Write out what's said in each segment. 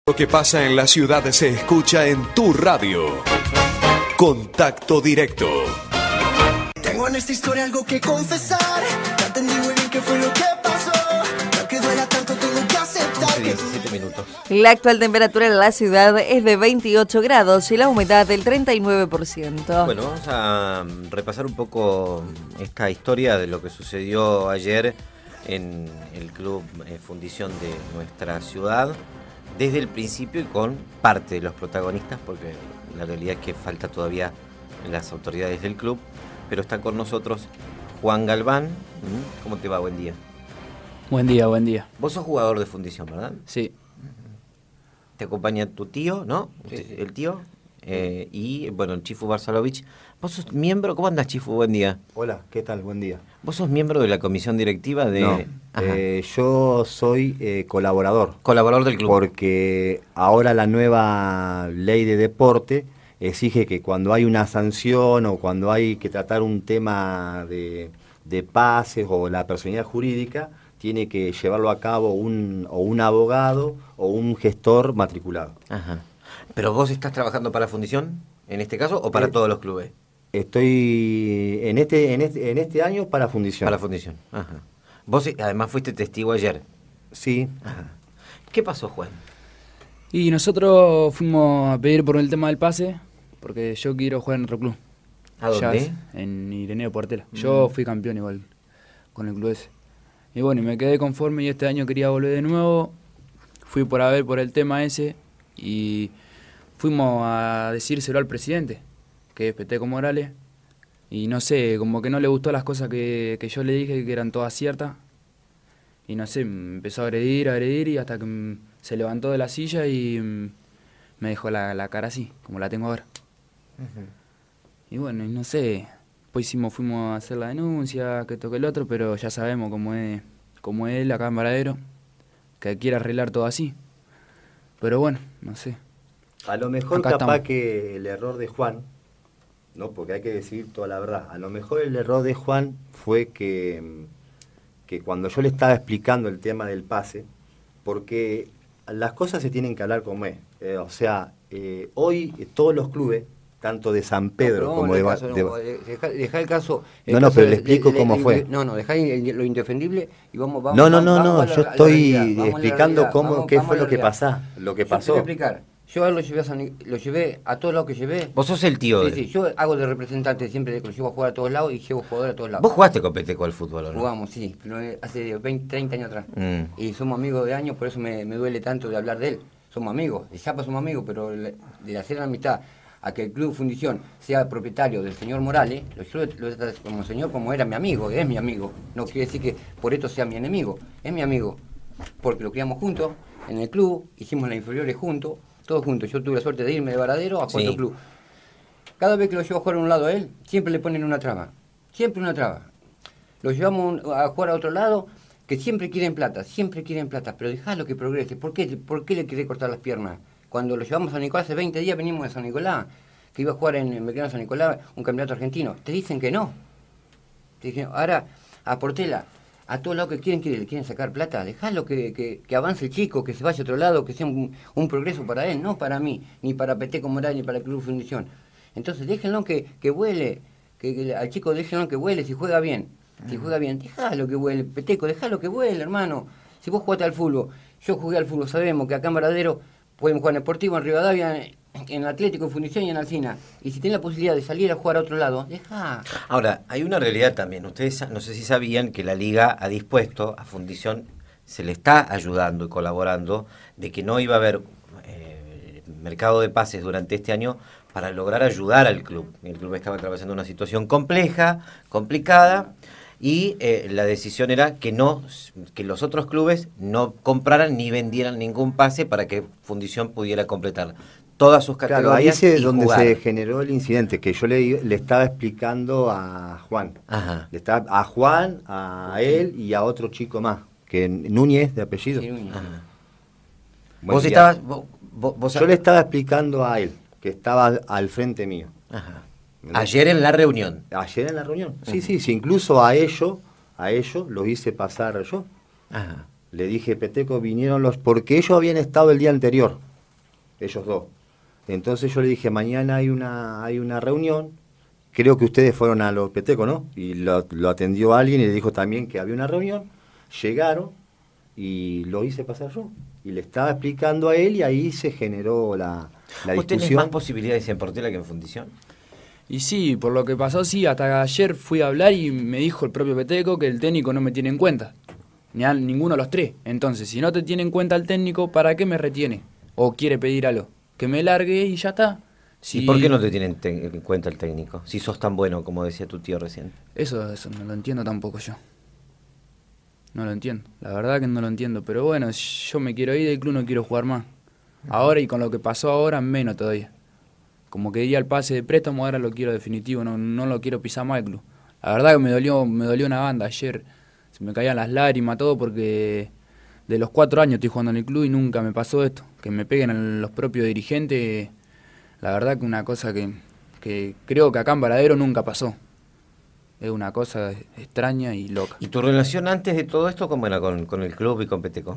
Lo que pasa en la ciudad se escucha en tu radio. Contacto directo. Tengo en esta historia algo que confesar. Ya entendí muy bien qué fue lo que pasó. Aunque duela tanto tengo que aceptar. 17 minutos. La actual temperatura en la ciudad es de 28 grados y la humedad del 39%. Bueno, vamos a repasar un poco esta historia de lo que sucedió ayer en el Club Fundición de nuestra ciudad. Desde el principio y con parte de los protagonistas, porque la realidad es que falta todavía las autoridades del club, pero está con nosotros Juan Galván. ¿Cómo te va? Buen día. Buen día, buen día. Vos sos jugador de Fundición, ¿verdad? Sí. Te acompaña tu tío, ¿no? Sí. El tío. Y, bueno, el Chifu Barsalovich. ¿Vos sos miembro? ¿Cómo andás, Chifu? Buen día. Hola, ¿qué tal? Buen día. ¿Vos sos miembro de la comisión directiva de...? No, yo soy colaborador. Colaborador del club. Porque ahora la nueva ley de deporte exige que cuando hay una sanción o cuando hay que tratar un tema de pases o la personalidad jurídica, tiene que llevarlo a cabo un abogado o un gestor matriculado. Ajá. ¿Pero vos estás trabajando para Fundición, en este caso, o para todos los clubes? Estoy en este año para Fundición. Para Fundición, ajá. Vos además fuiste testigo ayer. Sí. Ajá. ¿Qué pasó, Juan? Y nosotros fuimos a pedir por el tema del pase, porque yo quiero jugar en otro club. ¿A dónde? En Ireneo Portela. Yo fui campeón igual con el club ese. Y bueno, y me quedé conforme y este año quería volver de nuevo. Fui por el tema ese y fuimos a decírselo al presidente, que es Peteco Morales, y no sé, como que no le gustó las cosas que yo le dije, que eran todas ciertas, y no sé, me empezó a agredir, y hasta que se levantó de la silla y me dejó la cara así, como la tengo ahora. Uh-huh. Y bueno, y no sé, después fuimos a hacer la denuncia, que toque el otro, pero ya sabemos cómo es él acá en Varadero, que quiere arreglar todo así. Pero bueno, no sé. A lo mejor acá capaz estamos. que el error de Juan, no, porque hay que decir toda la verdad, a lo mejor el error de Juan fue que cuando yo le estaba explicando el tema del pase, porque las cosas se tienen que hablar como es. Hoy todos los clubes, tanto de San Pedro como de... Dejá el caso... No, pero le explico cómo fue. Dejá lo indefendible y vamos No, yo estoy explicando qué fue lo que pasó. Yo te voy a explicar. Yo a él lo llevé a todos lados que llevé. Vos sos el tío. Sí, yo hago de representante siempre, lo llevo a jugar a todos lados y llevo jugadores a todos lados. ¿Vos jugaste con Peteco al fútbol, o no? Jugamos, sí, pero hace 20, 30 años atrás. Y somos amigos de años, por eso me duele tanto de hablar de él. Somos amigos, de Chapa somos amigos, pero de hacer la amistad a que el Club Fundición sea propietario del señor Morales, yo lo trato como señor, como era mi amigo, es mi amigo. No quiere decir que por esto sea mi enemigo, es mi amigo. Porque lo criamos juntos en el club, hicimos las inferiores juntos, todos juntos. Yo tuve la suerte de irme de Varadero a Puerto Club. Cada vez que lo llevo a jugar a un lado a él, siempre le ponen una traba. Siempre una traba. Lo llevamos a jugar a otro lado, que siempre quieren plata, pero dejalo que progrese. ¿Por qué le querés cortar las piernas? Cuando lo llevamos a San Nicolás, hace 20 días venimos de San Nicolás, que iba a jugar en Belgrano San Nicolás, un campeonato argentino. Te dicen que no. Te dicen, ahora, a Portela, a todos lados que le quieren sacar plata, dejalo que avance el chico, que se vaya a otro lado, que sea un progreso para él, no para mí, ni para Peteco Morales, ni para el Club Fundición. Entonces déjenlo que vuele, al chico déjenlo que vuele, si juega bien, déjalo que vuele, Peteco, déjalo que vuele, hermano. Si vos jugaste al fútbol, yo jugué al fútbol, sabemos que acá en Varadero pueden jugar en Deportivo, en Rivadavia, en Atlético, en Fundición y en Alsina. Y si tienen la posibilidad de salir a jugar a otro lado, deja. Ahora, hay una realidad también. Ustedes no sé si sabían que la Liga ha dispuesto a Fundición, se le está ayudando y colaborando, de que no iba a haber mercado de pases durante este año para lograr ayudar al club. El club estaba atravesando una situación complicada, y la decisión era que los otros clubes no compraran ni vendieran ningún pase para que Fundición pudiera completar todas sus categorías. Claro, ahí es donde jugar. se generó el incidente, que yo le estaba explicando a Juan. Ajá. A Juan, a él y a otro chico más, que Núñez de apellido. Sí, Núñez. ¿Vos estabas...? Yo le estaba explicando a él, que estaba al frente mío. Ajá. Ayer en la reunión. Ayer en la reunión, sí, incluso a ellos los hice pasar yo. Ajá. Le dije, Peteco, vinieron porque ellos habían estado el día anterior. ellos dos. Entonces yo le dije, mañana hay una reunión, creo que ustedes fueron a los Petecos, ¿no? Y lo atendió alguien y le dijo también que había una reunión, llegaron y lo hice pasar yo. Y le estaba explicando a él y ahí se generó la ¿Vos tenés discusión. más posibilidades en Portela que en Fundición? Y sí, por lo que pasó, sí, hasta ayer fui a hablar y me dijo el propio Peteco que el técnico no me tiene en cuenta. Ninguno de los tres. Entonces, si no te tiene en cuenta el técnico, ¿para qué me retiene? ¿O quiere pedir algo? Que me largue y ya está. ¿Y por qué no te tienen en cuenta el técnico? Si sos tan bueno, como decía tu tío recién. Eso no lo entiendo tampoco yo. No lo entiendo. La verdad que no lo entiendo. Pero bueno, yo me quiero ir del club, no quiero jugar más. Ahora, y con lo que pasó ahora, menos todavía. Como que di al pase de préstamo, ahora lo quiero definitivo, no lo quiero pisar más el club. La verdad que me dolió una banda ayer. Se me caían las lágrimas, todo, porque de los 4 años estoy jugando en el club y nunca me pasó esto. Que me peguen a los propios dirigentes, la verdad que una cosa que creo que acá en Varadero nunca pasó. Es una cosa extraña y loca. ¿Y tu relación antes de todo esto cómo era con el club y con Peteco?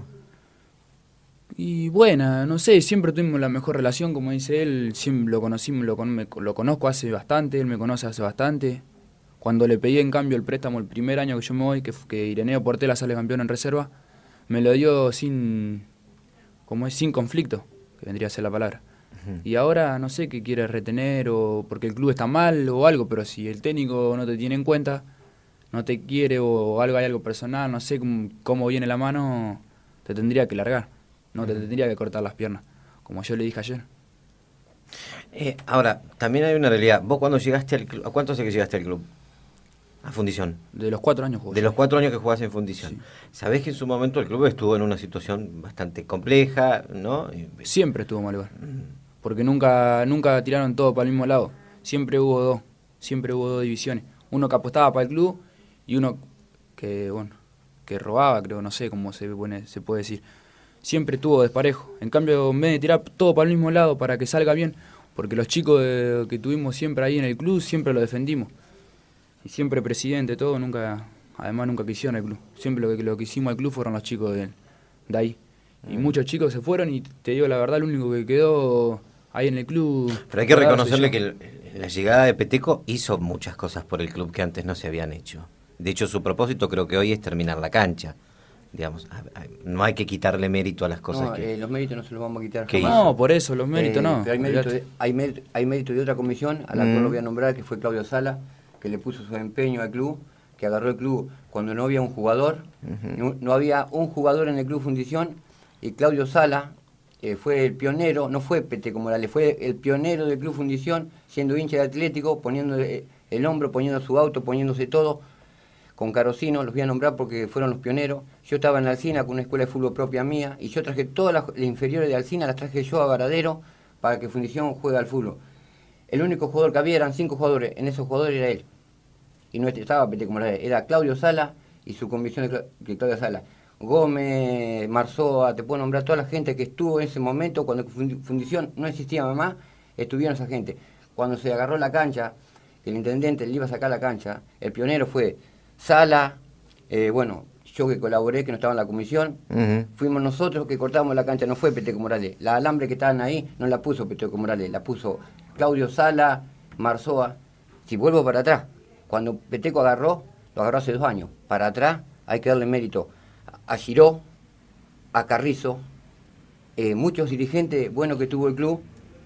Y buena, no sé, siempre tuvimos la mejor relación, como dice él, siempre lo conocimos, lo conozco hace bastante, él me conoce hace bastante. Cuando le pedí en cambio el préstamo el primer año que yo me voy, que Ireneo Portela sale campeón en reserva, me lo dio sin conflicto, que vendría a ser la palabra. Y ahora no sé qué quiere retener, o porque el club está mal o algo, pero si el técnico no te tiene en cuenta, no te quiere o hay algo personal, no sé cómo viene la mano, te tendría que largar. No te tendría que cortar las piernas, como yo le dije ayer. Ahora, también hay una realidad. ¿Vos cuando llegaste al club, a cuánto hace que llegaste al club? A Fundición. De los 4 años jugué. De los 4 años que jugás en Fundición. Sí. Sabés que en su momento el club estuvo en una situación bastante compleja, ¿no? Siempre estuvo mal lugar. Porque nunca tiraron todo para el mismo lado. Siempre hubo dos divisiones. Uno que apostaba para el club y uno que robaba, creo, no sé cómo se puede decir. Siempre estuvo desparejo. En cambio, en vez de tirar todo para el mismo lado para que salga bien, porque los chicos que tuvimos siempre ahí en el club, siempre lo defendimos. Y siempre presidente, todo, nunca quisieron el club. Siempre lo que hicimos al club fueron los chicos de ahí. Y muchos chicos se fueron y te digo la verdad, lo único que quedó ahí en el club... Pero hay que reconocerle que la llegada de Peteco hizo muchas cosas por el club que antes no se habían hecho. De hecho, su propósito creo que hoy es terminar la cancha. Digamos, no hay que quitarle mérito a las cosas que... los méritos no se los vamos a quitar. No, por eso, los méritos no. Pero hay mérito de otra comisión, a la cual lo voy a nombrar, que fue Claudio Sala, que le puso su empeño al club, que agarró el club cuando no había un jugador, no había un jugador en el club Fundición, y Claudio Sala fue el pionero, no fue Peteco Morales, fue el pionero del club Fundición, siendo hincha de Atlético, poniendo el hombro, poniendo su auto, poniéndose todo, con Carosino, los voy a nombrar porque fueron los pioneros. Yo estaba en Alsina con una escuela de fútbol propia mía y yo traje todas las inferiores de Alsina, las traje yo a Varadero para que Fundición juegue al fútbol. El único jugador que había eran 5 jugadores, en esos jugadores era él. Y no estaba Peteco Morales, era Claudio Sala y su comisión de Claudio Sala. Gómez, Marzoa, te puedo nombrar toda la gente que estuvo en ese momento cuando Fundición no existía mamá, estuvieron esa gente. Cuando se agarró la cancha, que el intendente le iba a sacar la cancha, el pionero fue Sala, yo que colaboré, que no estaba en la comisión, fuimos nosotros que cortábamos la cancha, no fue Peteco Morales. La alambre que estaban ahí no la puso Peteco Morales, la puso Claudio Sala, Marzoa. Si vuelvo para atrás, cuando Peteco lo agarró hace 2 años. Para atrás hay que darle mérito a Giró, a Carrizo, muchos dirigentes buenos que tuvo el club,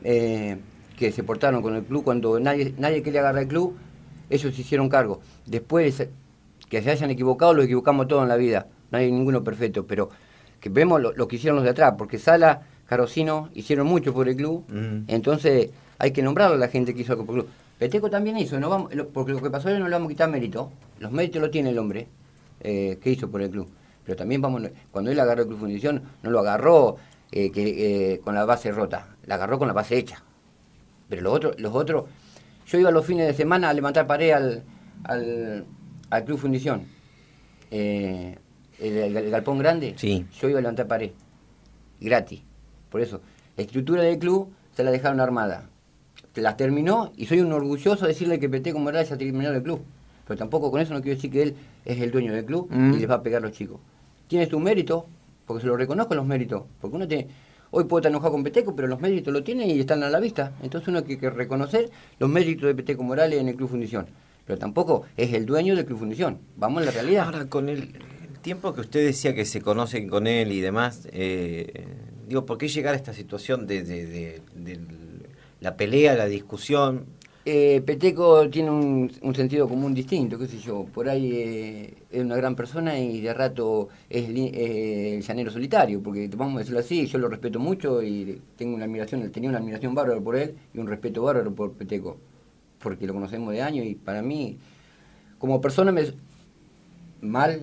que se portaron con el club cuando nadie quería agarrar el club, ellos se hicieron cargo. Después que se hayan equivocado, los equivocamos todos en la vida, no hay ninguno perfecto, pero que vemos lo que hicieron los de atrás, porque Sala, Carosino hicieron mucho por el club, entonces hay que nombrarlo a la gente que hizo algo por el club. Peteco también hizo, porque lo que pasó no le vamos a quitar mérito, los méritos lo tiene el hombre que hizo por el club, pero también cuando él agarró el club Fundición, no lo agarró con la base rota, la agarró con la base hecha, pero los otros, yo iba los fines de semana a levantar pared al club Fundición, el galpón grande, sí. Yo iba a levantar pared, gratis. Por eso, la estructura del club se la dejaron armada. La terminó y soy un orgulloso de decirle que Peteco Morales ya terminó el club. Pero tampoco con eso no quiero decir que él es el dueño del club y les va a pegar a los chicos. Tiene su mérito, porque se lo reconozco los méritos. Porque Hoy puedo estar enojado con Peteco, pero los méritos lo tienen y están a la vista. Entonces uno tiene que reconocer los méritos de Peteco Morales en el Club Fundición. Pero tampoco es el dueño del Club Fundición. Vamos a la realidad. Ahora, con el tiempo que usted decía que se conocen con él y demás, digo, ¿por qué llegar a esta situación de la pelea, la discusión? Peteco tiene un sentido común distinto, qué sé yo. Por ahí es una gran persona y de rato es el llanero solitario, porque vamos a decirlo así, yo lo respeto mucho y tenía una admiración bárbara por él y un respeto bárbaro por Peteco, porque lo conocemos de años y para mí, como persona mal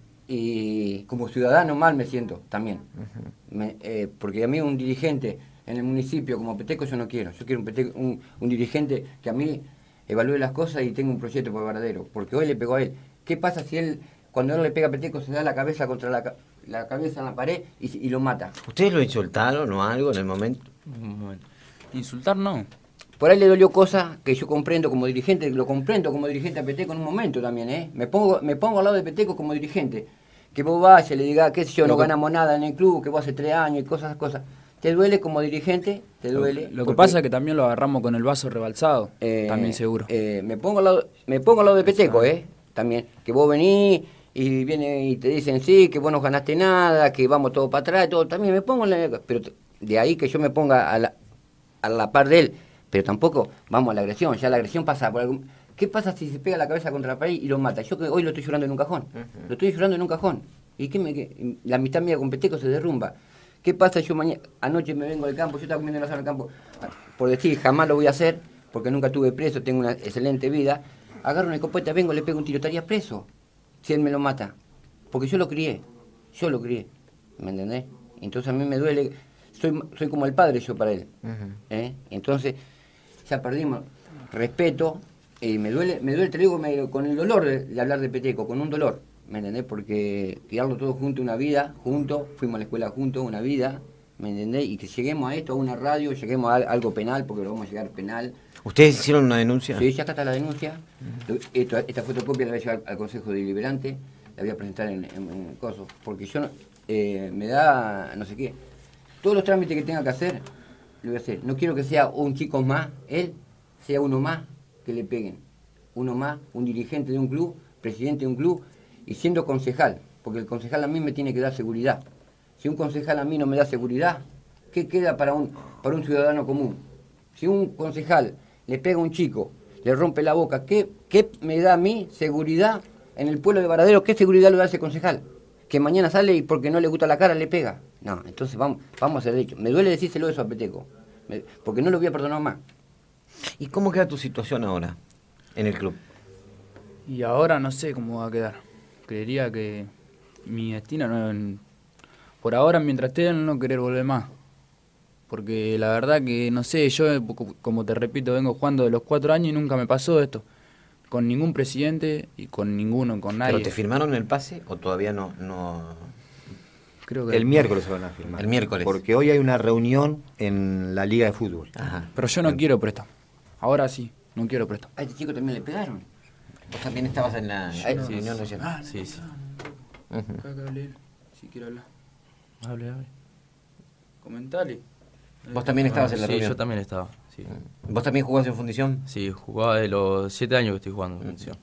y como ciudadano mal me siento también. Porque a mí un dirigente en el municipio como Peteco yo no quiero. Yo quiero un dirigente que a mí evalúe las cosas y tenga un proyecto para Varadero. Porque hoy le pegó a él. ¿Qué pasa si cuando él le pega a Peteco, se da la cabeza contra la cabeza en la pared y lo mata? ¿Ustedes lo insultaron o algo en el momento? Bueno, insultar no. Por ahí le dolió cosas que yo comprendo como dirigente, lo comprendo como dirigente a Peteco en un momento también, ¿eh? Me pongo al lado de Peteco como dirigente. Que vos vayas y le digas, qué sé yo, no ganamos nada en el club, que vos hace 3 años y cosas. ¿Te duele como dirigente? ¿Te duele? Lo que pasa es que también lo agarramos con el vaso rebalsado, también seguro. Me pongo al lado de Peteco, también. Que vos venís y viene y te dicen, sí, que vos no ganaste nada, que vamos todos para atrás, todo. También me pongo pero de ahí que yo me ponga a la par de él. Pero tampoco vamos a la agresión, ya la agresión pasa por algún... ¿Qué pasa si se pega la cabeza contra la pared y lo mata? Yo que hoy lo estoy llorando en un cajón. Lo estoy llorando en un cajón. ¿Y la amistad mía con Peteco se derrumba? ¿Qué pasa yo anoche me vengo del campo, yo estaba comiendo en la sala del campo, por decir, jamás lo voy a hacer, porque nunca estuve preso, tengo una excelente vida, agarro una escopeta, vengo, le pego un tiro, estaría preso, si él me lo mata, porque yo lo crié, ¿me entendés? Entonces a mí me duele, soy como el padre yo para él, entonces ya perdimos respeto, y me duele, te digo, con el dolor de hablar de Peteco, con un dolor. ¿Me entendés? Porque criarlo todos juntos, una vida, juntos, fuimos a la escuela juntos, una vida, ¿me entendés? Y que lleguemos a esto, a una radio, lleguemos a algo penal, porque lo vamos a llegar penal. ¿Ustedes hicieron una denuncia? Sí, ya está la denuncia. Esta fotocopia la voy a llevar al Consejo Deliberante, la voy a presentar en coso, porque yo me da, no sé qué, todos los trámites que tenga que hacer, lo voy a hacer. No quiero que sea un chico más, él, sea uno más que le peguen. Uno más, un dirigente de un club, presidente de un club, y siendo concejal, porque el concejal a mí me tiene que dar seguridad. Si un concejal a mí no me da seguridad, ¿qué queda para un ciudadano común? Si un concejal le pega a un chico, le rompe la boca, ¿qué me da a mí seguridad en el pueblo de Varadero? ¿Qué seguridad le da a ese concejal? Que mañana sale y porque no le gusta la cara le pega. No, entonces vamos a hacer derecho. Me duele decírselo eso a Peteco, porque no lo voy a perdonar más. ¿Y cómo queda tu situación ahora en el club? Y ahora no sé cómo va a quedar. Creería que mi destino por ahora, mientras esté, no querer volver más. Porque la verdad que, no sé, yo, como te repito, vengo jugando de los 4 años y nunca me pasó esto. Con ningún presidente y con nadie. ¿Pero te firmaron el pase o todavía no? Creo que el miércoles se van a firmar. El miércoles. Porque hoy hay una reunión en la Liga de Fútbol. Ajá. Pero yo no quiero préstamo. Ahora sí, no quiero préstamo. A este chico también le pegaron. Vos también estabas en la reunión ayer. Sí. Acá que hable él, si quiere hablar. Hable. Comentale. ¿Vos también estabas en la reunión? Sí, yo también estaba. Sí. ¿Vos también jugás en Fundición? Sí, jugaba de los 7 años que estoy jugando en Fundición.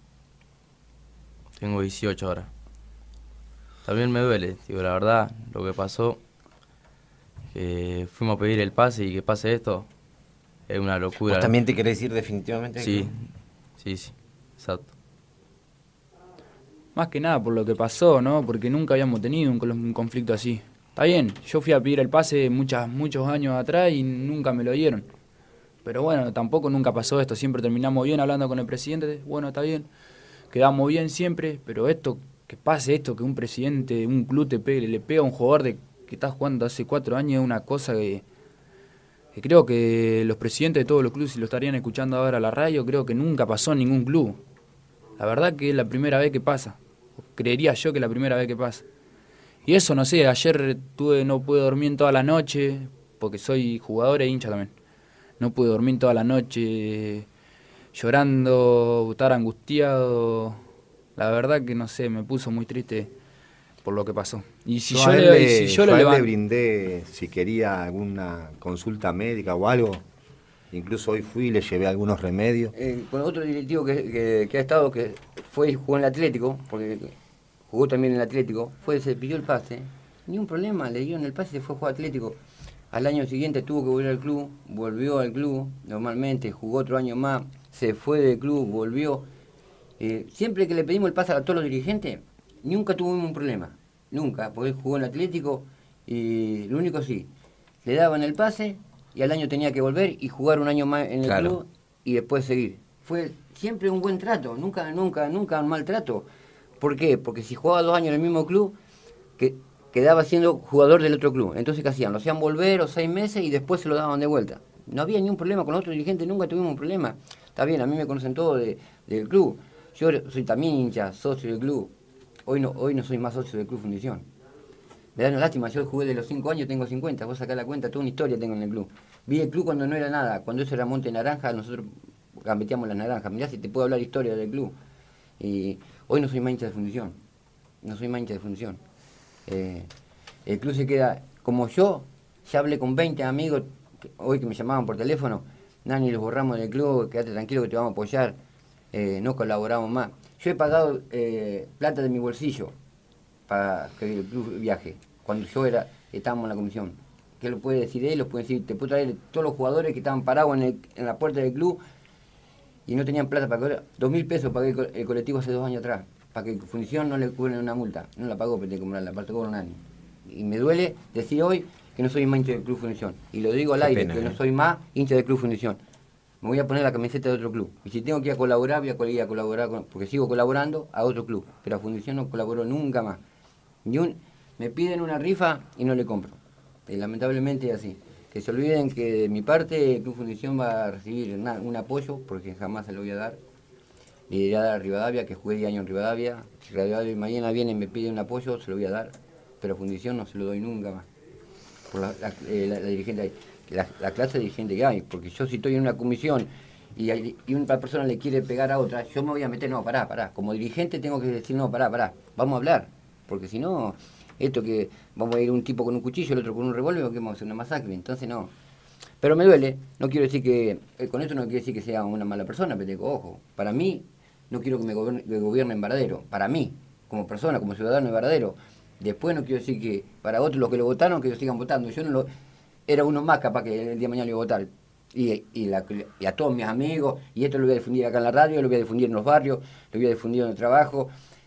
Tengo 18 ahora. También me duele, digo, la verdad, lo que pasó, que fuimos a pedir el pase y que pase esto, es una locura. ¿Vos también te querés ir definitivamente? Sí, exacto. Más que nada por lo que pasó, ¿no? Porque nunca habíamos tenido un conflicto así. Está bien, yo fui a pedir el pase muchos años atrás y nunca me lo dieron. Pero bueno, tampoco nunca pasó esto. Siempre terminamos bien hablando con el presidente. Bueno, está bien, quedamos bien siempre. Pero que pase esto, que un presidente de un club le pega a un jugador que está jugando hace 4 años, es una cosa que creo que los presidentes de todos los clubes, si lo estarían escuchando ahora a la radio, creo que nunca pasó en ningún club. La verdad que es la primera vez que pasa. Creería yo que es la primera vez que pasa. Y eso, no sé, ayer no pude dormir toda la noche, porque soy jugador e hincha también. No pude dormir toda la noche llorando, estar angustiado. La verdad que no sé, me puso muy triste por lo que pasó. Y si Yo yo, a le, si yo a le él le levanto... brindé si quería alguna consulta médica o algo. Incluso hoy fui y le llevé algunos remedios. Con otro directivo que ha estado, que fue y jugó en el Atlético, porque jugó también en el Atlético, se pidió el pase, ni un problema, le dieron el pase y se fue a jugar Atlético. Al año siguiente tuvo que volver al club, volvió al club, normalmente jugó otro año más, se fue del club, volvió. Siempre que le pedimos el pase a todos los dirigentes, nunca tuvimos un problema, nunca, porque él jugó en el Atlético y lo único sí, le daban el pase y al año tenía que volver y jugar un año más en el club y después seguir. Fue siempre un buen trato, nunca un mal trato. ¿Por qué? Porque si jugaba 2 años en el mismo club, quedaba siendo jugador del otro club. Entonces, ¿qué hacían? Lo hacían volver 6 meses y después se lo daban de vuelta. No había ni un problema con los otros dirigentes, nunca tuvimos un problema. Está bien, a mí me conocen todos del club. Yo soy también hincha, socio del club. Hoy no soy más socio del Club Fundición. Me da una lástima, yo jugué de los 5 años, tengo 50, vos sacás la cuenta, toda una historia tengo en el club. Vi el club cuando no era nada, cuando eso era Monte Naranja, nosotros gambeteamos las naranjas. Mirá si te puedo hablar historia del club. Y hoy no soy más hincha de Fundición, el club se queda, como yo, ya hablé con 20 amigos, hoy que me llamaban por teléfono, Nani, los borramos del club, quédate tranquilo que te vamos a apoyar, no colaboramos más. Yo he pagado plata de mi bolsillo para que el club viaje, cuando estábamos en la comisión. ¿Qué lo puede decir él? Lo puede decir, te puedo traer todos los jugadores que estaban parados en la puerta del club y no tenían plata para cobrar. 2.000 pesos pagué el colectivo hace 2 años atrás, para que Fundición no le cubren una multa. No la pagó, pero tengo que comprarla, aparte cobro un año. Y me duele decir hoy que no soy más hincha del Club Fundición. Y lo digo al aire, que no soy más hincha del Club Fundición. Me voy a poner la camiseta de otro club. Y si tengo que ir a colaborar, voy a ir a colaborar, porque sigo colaborando a otro club. Pero a Fundición no colaboró nunca más. Me piden una rifa y no le compro. Lamentablemente es así. Que se olviden que de mi parte el Club Fundición va a recibir un apoyo, porque jamás se lo voy a dar. Le iré a dar a Rivadavia, que jugué 10 años en Rivadavia. Si Rivadavia mañana viene y me pide un apoyo, se lo voy a dar. Pero a Fundición no se lo doy nunca más. Por la dirigente, la clase de dirigente que hay. Porque yo si estoy en una comisión y una persona le quiere pegar a otra, yo me voy a meter, no, pará. Como dirigente tengo que decir, no, pará, vamos a hablar. Porque si no, esto que vamos a ir un tipo con un cuchillo, el otro con un revólver, que vamos a hacer una masacre. Entonces no. Pero me duele, no quiero decir que, con esto no quiero decir que sea una mala persona, pero digo, ojo, para mí, no quiero que me gobierne en Varadero, para mí, como persona, como ciudadano de Varadero. Después no quiero decir que para otros los que lo votaron, que ellos sigan votando. Yo no era uno más capaz que el día de mañana lo iba a votar. Y a todos mis amigos, y esto lo voy a difundir acá en la radio, lo voy a difundir en los barrios, lo voy a difundir en el trabajo.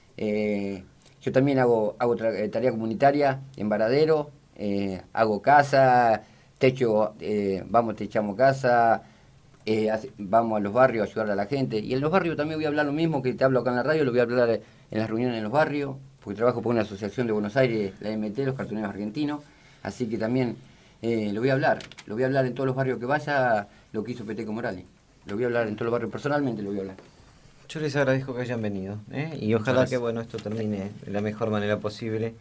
Yo también hago tarea comunitaria en Varadero, hago casa, techo, techamos casa, vamos a los barrios a ayudar a la gente. Y en los barrios también voy a hablar lo mismo que te hablo acá en la radio, lo voy a hablar en las reuniones en los barrios, porque trabajo por una asociación de Buenos Aires, la MT, los cartoneros argentinos, así que también lo voy a hablar en todos los barrios que vaya, lo que hizo Peteco Morales. Lo voy a hablar en todos los barrios, personalmente lo voy a hablar. Yo les agradezco que hayan venido, y ojalá que esto termine de la mejor manera posible,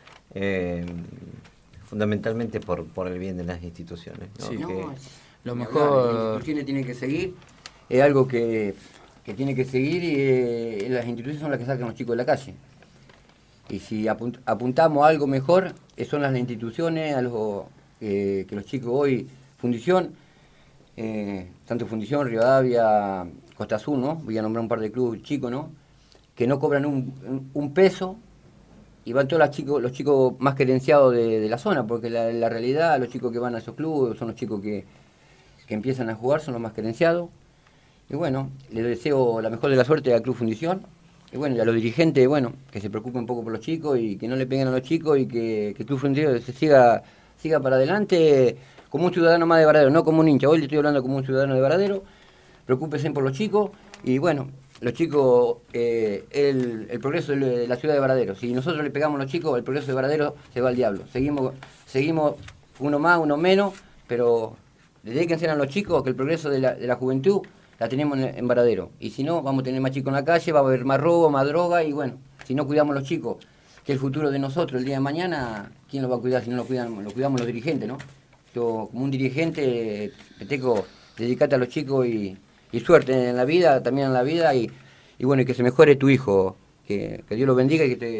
fundamentalmente por el bien de las instituciones, ¿no? Sí, lo mejor. Las instituciones tienen que seguir, es algo que tiene que seguir y las instituciones son las que sacan a los chicos de la calle. Y si apuntamos a algo mejor, son las instituciones, que los chicos hoy, Fundición, tanto Fundición, Rivadavia, Costa Azul, ¿no? Voy a nombrar un par de clubes chicos, ¿no? Que no cobran un peso y van todos los chicos más querenciados de la zona, porque la realidad, los chicos que van a esos clubes son los chicos que empiezan a jugar, son los más querenciados. Y bueno, les deseo la mejor de la suerte al Club Fundición. Y bueno, y a los dirigentes, bueno, que se preocupen un poco por los chicos y que no le peguen a los chicos y que el Club Fundición se siga para adelante como un ciudadano más de Varadero, no como un hincha. Hoy le estoy hablando como un ciudadano de Varadero. Preocúpense por los chicos y bueno, los chicos, el progreso de la ciudad de Varadero. Si nosotros le pegamos a los chicos, el progreso de Varadero se va al diablo. Seguimos uno más, uno menos, pero dedíquense a los chicos que el progreso de la juventud la tenemos en Varadero. Y si no, vamos a tener más chicos en la calle, va a haber más robo, más droga y bueno, si no cuidamos a los chicos, que el futuro de nosotros el día de mañana, ¿quién lo va a cuidar si no lo cuidamos los dirigentes, ¿no? Yo, como un dirigente, Peteco, dedicate a los chicos y suerte en la vida, también en la vida y bueno, y que se mejore tu hijo, que Dios lo bendiga y que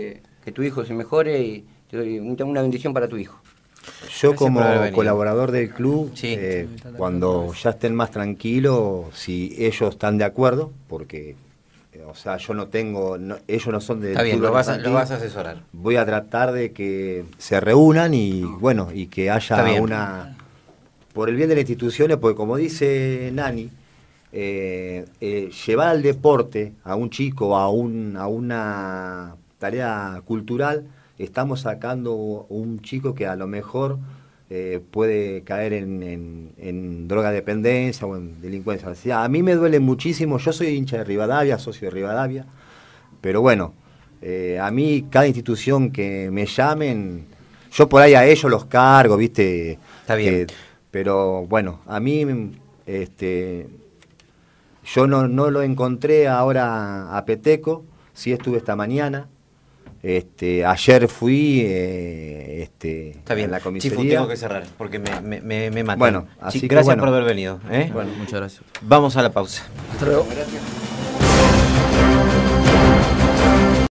que tu hijo se mejore y te doy una bendición para tu hijo. Yo Gracias como por haber venido. colaborador del club, Sí. cuando ya estén más tranquilos, si ellos están de acuerdo, porque, o sea, yo no tengo, ellos no son del Está bien, fútbol lo vas a infantil, asesorar. voy a tratar de que se reúnan y bueno, y que Está haya bien. una, por el bien de las instituciones, porque como dice Nani, llevar al deporte a un chico, a una tarea cultural, estamos sacando un chico que a lo mejor puede caer en drogadependencia o en delincuencia. O sea, a mí me duele muchísimo, yo soy hincha de Rivadavia, socio de Rivadavia, pero bueno, a mí cada institución que me llamen, yo por ahí a ellos los cargo, ¿viste? Está bien. Pero bueno, a mí yo no lo encontré ahora a Peteco, sí estuve esta mañana. Ayer fui Está bien, a la comisaría. Chifu, tengo que cerrar porque me matan. Bueno, así que gracias bueno. por haber venido. Bueno, muchas gracias. Vamos a la pausa. Gracias.